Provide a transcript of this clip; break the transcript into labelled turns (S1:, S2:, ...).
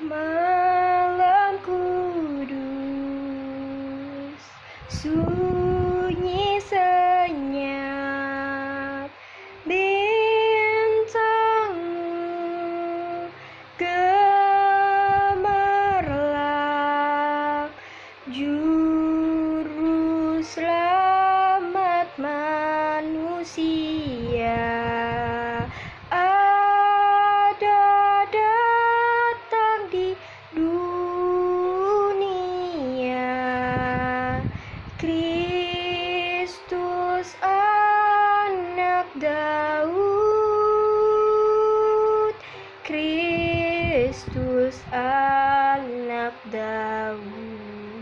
S1: Malam kudus, sunyi senyap, bintangmu gemerlap, juru selamat manusia ada datang di dunia. Kristus anak Daud, Kristus anak Daud.